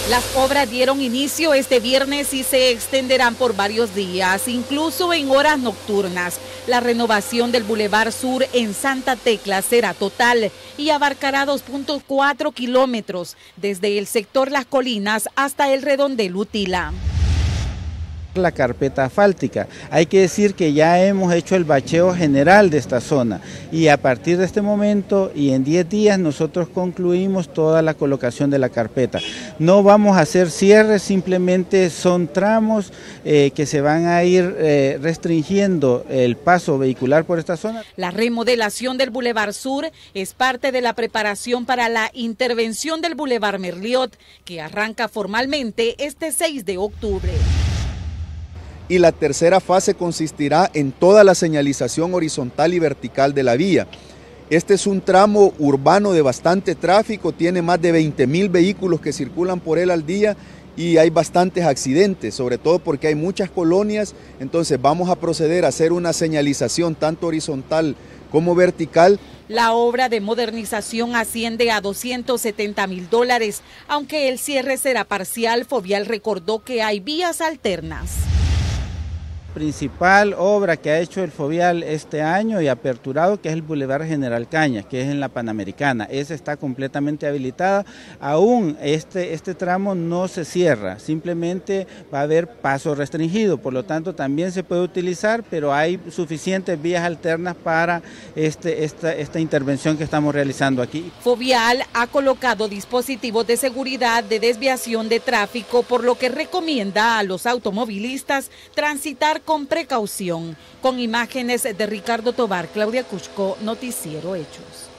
Las obras dieron inicio este viernes y se extenderán por varios días, incluso en horas nocturnas. La renovación del Boulevard Sur en Santa Tecla será total y abarcará 2.4 kilómetros desde el sector Las Colinas hasta el redondel Utila. La carpeta asfáltica. Hay que decir que ya hemos hecho el bacheo general de esta zona y a partir de este momento y en 10 días nosotros concluimos toda la colocación de la carpeta. No vamos a hacer cierres, simplemente son tramos que se van a ir restringiendo el paso vehicular por esta zona. La remodelación del Boulevard Sur es parte de la preparación para la intervención del Boulevard Merliot, que arranca formalmente este 6 de octubre. Y la tercera fase consistirá en toda la señalización horizontal y vertical de la vía. Este es un tramo urbano de bastante tráfico, tiene más de 20.000 vehículos que circulan por él al día y hay bastantes accidentes, sobre todo porque hay muchas colonias, entonces vamos a proceder a hacer una señalización tanto horizontal como vertical. La obra de modernización asciende a $270.000, aunque el cierre será parcial. Fovial recordó que hay vías alternas. Principal obra que ha hecho el Fovial este año y aperturado, que es el Boulevard General Cañas, que es en la Panamericana. Esa está completamente habilitada. Aún este tramo no se cierra, simplemente va a haber paso restringido, por lo tanto también se puede utilizar, pero hay suficientes vías alternas para esta intervención que estamos realizando aquí. Fovial ha colocado dispositivos de seguridad de desviación de tráfico, por lo que recomienda a los automovilistas transitar con precaución. Con imágenes de Ricardo Tobar, Claudia Cusco, Noticiero Hechos.